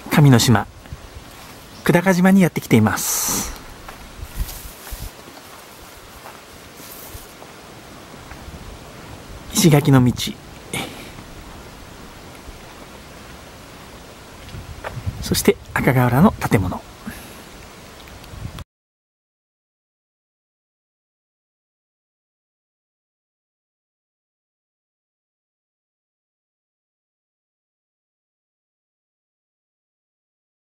神の島久高島にやってきています。石垣の道、そして赤瓦の建物。